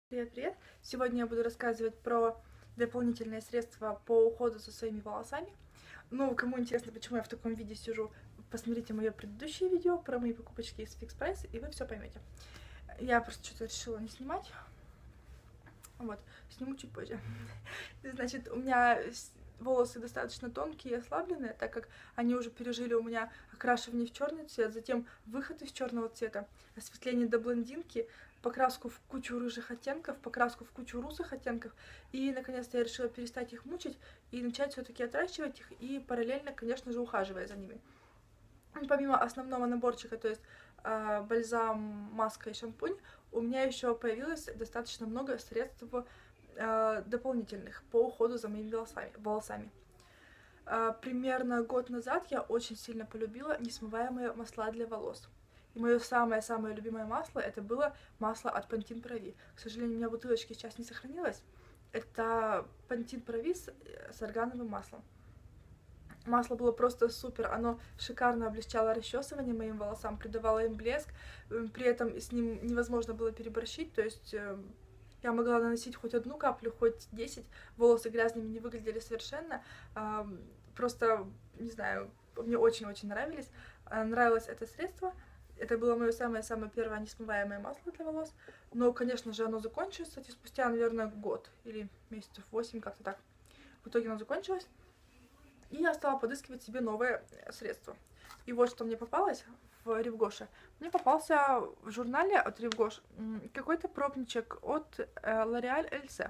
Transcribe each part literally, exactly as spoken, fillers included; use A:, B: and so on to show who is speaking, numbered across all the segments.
A: Привет-привет! Сегодня я буду рассказывать про дополнительные средства по уходу за своими волосами. Ну, кому интересно, почему я в таком виде сижу, посмотрите мое предыдущее видео про мои покупочки из Fix Price, и вы все поймете. Я просто что-то решила не снимать. Вот, сниму чуть позже. Значит, у меня волосы достаточно тонкие и ослабленные, так как они уже пережили у меня окрашивание в черный цвет, затем выход из черного цвета, осветление до блондинки, покраску в кучу рыжих оттенков, покраску в кучу русых оттенков, и наконец-то я решила перестать их мучить и начать все-таки отращивать их, и параллельно, конечно же, ухаживая за ними. Помимо основного наборчика, то есть э, бальзам, маска и шампунь, у меня еще появилось достаточно много средств э, дополнительных по уходу за моими волосами. волосами. Э, примерно год назад я очень сильно полюбила несмываемые масла для волос. И мое самое-самое любимое масло это было масло от Pantene Pro V. К сожалению, у меня бутылочки сейчас не сохранилось. Это Pantene Pro V с, с органовым маслом. Масло было просто супер, оно шикарно облегчало расчесывание моим волосам, придавало им блеск, при этом с ним невозможно было переборщить, то есть я могла наносить хоть одну каплю, хоть десять, волосы грязными не выглядели совершенно, просто, не знаю, мне очень-очень нравились, нравилось это средство. Это было мое самое-самое первое несмываемое масло для волос, но, конечно же, оно закончилось, кстати, спустя, наверное, год или месяцев восемь, как-то так. В итоге оно закончилось. И я стала подыскивать себе новое средство. И вот что мне попалось в Ревгоше. Мне попался в журнале от Ревгош какой-то пробничек от L'Oréal эл си.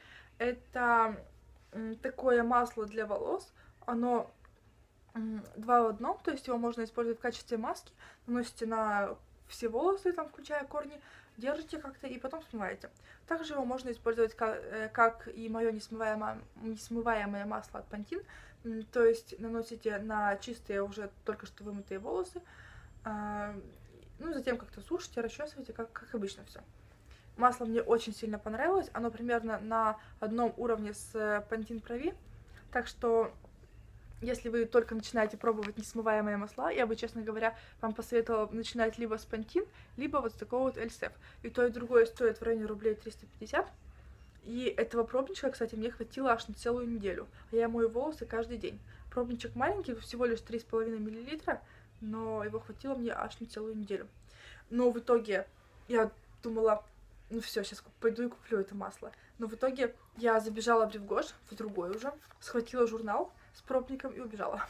A: Это такое масло для волос. Оно два в одном, то есть его можно использовать в качестве маски. Наносите на все волосы, там, включая корни, держите как-то и потом смываете. Также его можно использовать как, как и мое несмываемое, несмываемое масло от Pantene. То есть наносите на чистые уже только что вымытые волосы, ну, затем как-то сушите, расчесываете, как, как обычно все. Масло мне очень сильно понравилось, оно примерно на одном уровне с Pantene Pro V, так что если вы только начинаете пробовать несмываемые масла, я бы, честно говоря, вам посоветовала начинать либо с Pantene, либо вот с такого вот эл си эф. И то, и другое стоит в районе рублей триста пятьдесят. И этого пробничка, кстати, мне хватило аж на целую неделю. А я мою волосы каждый день. Пробничек маленький, всего лишь три с половиной миллилитра, но его хватило мне аж на целую неделю. Но в итоге я думала, ну все, сейчас пойду и куплю это масло. Но в итоге я забежала в Ревгош, в другой уже, схватила журнал с пробником и убежала.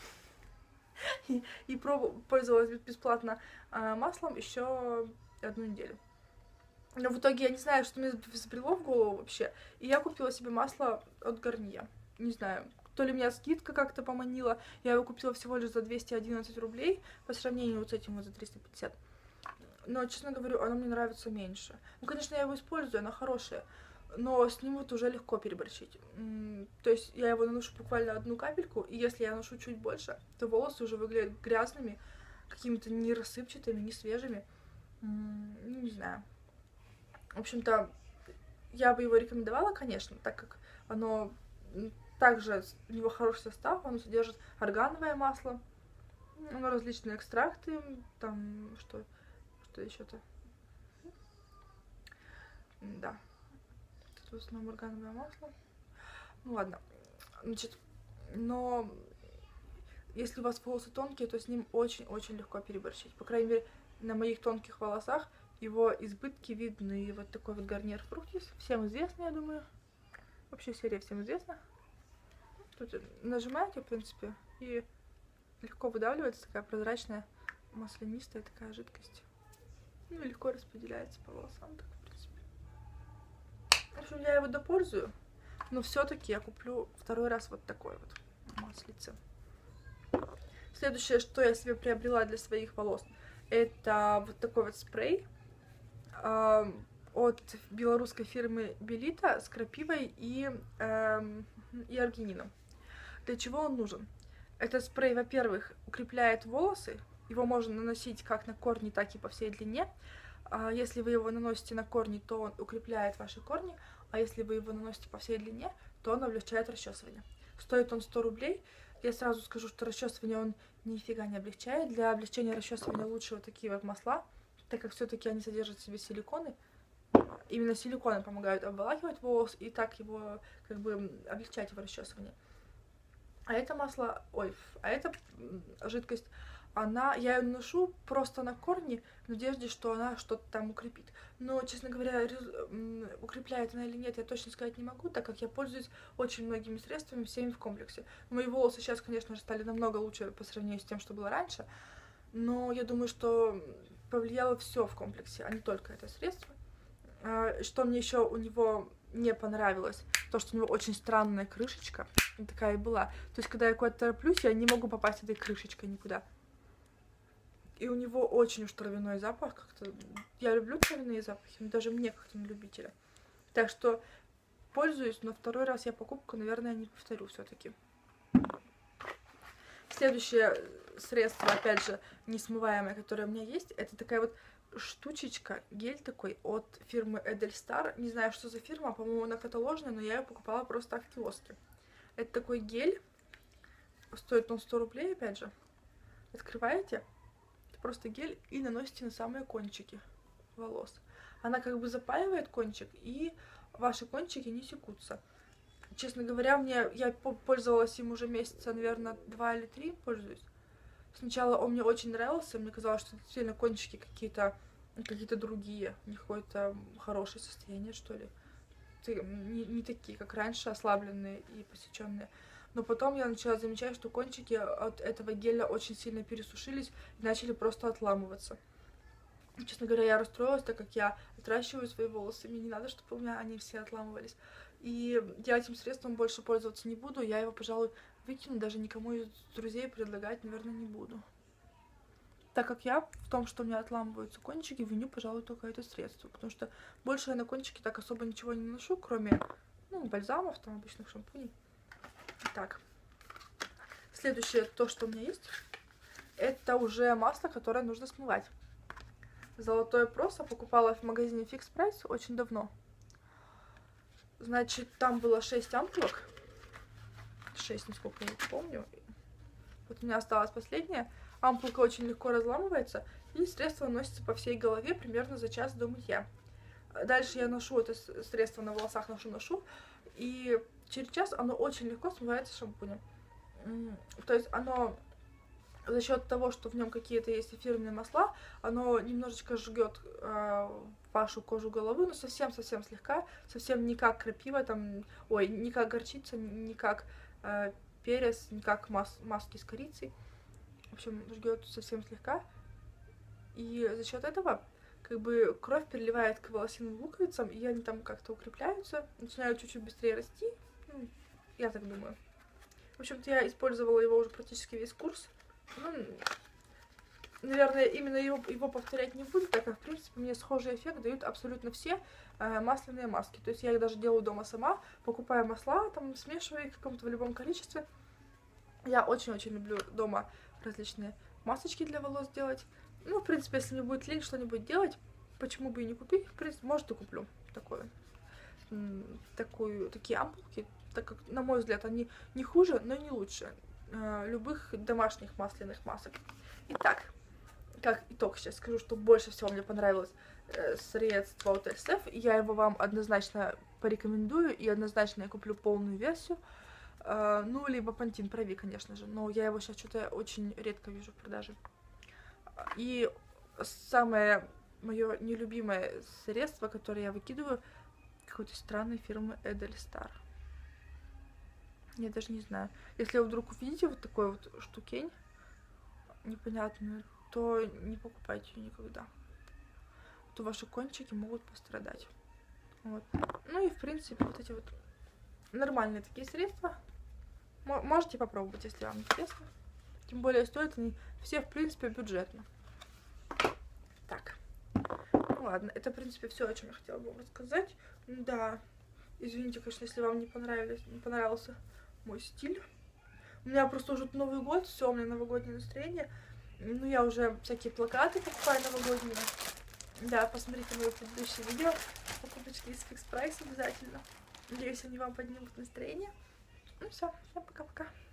A: И, и проб... пользовалась бесплатно э, маслом еще одну неделю. Но в итоге я не знаю, что мне взбрело в голову вообще. И я купила себе масло от Гарния. Не знаю, то ли меня скидка как-то поманила. Я его купила всего лишь за двести одиннадцать рублей по сравнению вот с этим вот за триста пятьдесят. Но, честно говорю, оно мне нравится меньше. Ну, конечно, я его использую, оно хорошее. Но с ним вот уже легко переборщить. То есть я его наношу буквально одну капельку, и если я наношу чуть больше, то волосы уже выглядят грязными, какими-то не рассыпчатыми, не свежими. Ну, не знаю. В общем-то, я бы его рекомендовала, конечно, так как оно также, у него хороший состав, оно содержит органовое масло, оно различные экстракты, там, что, что еще-то, да, тут в основном органовое масло, ну ладно, значит, но если у вас волосы тонкие, то с ним очень-очень легко переборщить, по крайней мере, на моих тонких волосах его избытки видны. И вот такой вот гарнир фруктис. Всем известно, я думаю. Вообще серия всем известна. Тут нажимаете, в принципе, и легко выдавливается такая прозрачная, маслянистая такая жидкость. Ну и легко распределяется по волосам, так, в принципе. В общем, я его допользую. Но все-таки я куплю второй раз вот такой вот маслице. Следующее, что я себе приобрела для своих волос, это вот такой вот спрей э, от белорусской фирмы Белита с крапивой и, э, и аргинином. Для чего он нужен? Этот спрей, во-первых, укрепляет волосы. Его можно наносить как на корни, так и по всей длине. А если вы его наносите на корни, то он укрепляет ваши корни. А если вы его наносите по всей длине, то он облегчает расчесывание. Стоит он сто рублей. Я сразу скажу, что расчесывание он нифига не облегчает. Для облегчения расчесывания лучше вот такие вот масла, так как все-таки они содержат в себе силиконы. именно силиконы помогают обволакивать волос и так его, как бы, облегчать его расчесывание. А это масло, ой, а эта жидкость, она, я ее наношу просто на корни в надежде, что она что-то там укрепит. Но, честно говоря, укрепляет она или нет, я точно сказать не могу, так как я пользуюсь очень многими средствами, всеми в комплексе. Мои волосы сейчас, конечно же, стали намного лучше по сравнению с тем, что было раньше, но я думаю, что повлияло все в комплексе, а не только это средство. Что мне еще у него не понравилось, то, что у него очень странная крышечка, такая и была. То есть, когда я куда-то тороплюсь, я не могу попасть этой крышечкой никуда. И у него очень уж травяной запах как-то. Я люблю травяные запахи, но даже мне как-то не любителя. Так что пользуюсь, но второй раз я покупку, наверное, не повторю все-таки. Следующее средство, опять же, несмываемое, которое у меня есть, это такая вот штучечка, гель такой от фирмы Эдельстар. Не знаю, что за фирма, по-моему, она каталожная, но я ее покупала просто так в киоске. Это такой гель, стоит он сто рублей, опять же. Открываете, это просто гель, и наносите на самые кончики волос. Она как бы запаивает кончик, и ваши кончики не секутся. Честно говоря, мне я пользовалась им уже месяца, наверное, два или три пользуюсь. Сначала он мне очень нравился, мне казалось, что действительно кончики какие-то какие-то другие, у них какое-то хорошее состояние, что ли. Не, не такие, как раньше, ослабленные и посеченные. Но потом я начала замечать, что кончики от этого геля очень сильно пересушились и начали просто отламываться. Честно говоря, я расстроилась, так как я отращиваю свои волосы, мне не надо, чтобы у меня они все отламывались. И я этим средством больше пользоваться не буду, я его, пожалуй, выкину, даже никому из друзей предлагать, наверное, не буду. Так как я в том, что у меня отламываются кончики, виню, пожалуй, только это средство, потому что больше я на кончики так особо ничего не наношу, кроме, ну, бальзамов, там, обычных шампуней. Так. Следующее, то, что у меня есть, это уже масло, которое нужно смывать. Золотое просо покупала в магазине Fix Price очень давно. Значит, там было шесть ампулок. шесть, насколько я помню. Вот у меня осталась последняя. Ампулка очень легко разламывается, и средство наносится по всей голове примерно за час до мытья. Дальше я ношу это средство на волосах, ношу-ношу, и через час оно очень легко смывается шампунем. То есть оно за счет того, что в нем какие-то есть эфирные масла, оно немножечко жгет э, вашу кожу головы, но совсем-совсем слегка, совсем не как крапива, там, ой, не как горчица, не как э, перец, не как мас маски с корицей. В общем, жгет совсем слегка. И за счет этого как бы кровь переливает к волосяным луковицам, и они там как-то укрепляются, начинают чуть-чуть быстрее расти. Ну, я так думаю. В общем-то, я использовала его уже практически весь курс. Ну, наверное, именно его, его повторять не буду, так как, в принципе, мне схожий эффект дают абсолютно все э, масляные маски. То есть я их даже делаю дома сама, покупаю масла, там, смешиваю их в каком-то в любом количестве. Я очень-очень люблю дома различные масочки для волос делать. Ну, в принципе, если мне будет лень что-нибудь делать, почему бы и не купить? В принципе, может, и куплю такое, такую, такие ампулки, так как, на мой взгляд, они не хуже, но не лучше э, любых домашних масляных масок. Итак, как итог сейчас скажу, что больше всего мне понравилось э, средство от эс эф. Я его вам однозначно порекомендую, и однозначно я куплю полную версию. Э, ну, либо Pantene Pro-V, конечно же, но я его сейчас что-то очень редко вижу в продаже. И самое мое нелюбимое средство, которое я выкидываю, какой-то странной фирмы Эдельстар. Я даже не знаю. Если вы вдруг увидите вот такой вот штукень непонятную, то не покупайте ее никогда. То ваши кончики могут пострадать. Вот. Ну и в принципе вот эти вот нормальные такие средства можете попробовать, если вам интересно. Тем более стоят они все, в принципе, бюджетно. Так. Ну ладно, это, в принципе, все, о чем я хотела бы вам рассказать. Да, извините, конечно, если вам не понравились, не понравился мой стиль. У меня просто уже Новый год, все, у меня новогоднее настроение. Ну, я уже всякие плакаты покупаю новогодние. Да, посмотрите мои предыдущие видео. Покупочки из Fix Price обязательно. Надеюсь, они вам поднимут настроение. Ну все, всем пока-пока.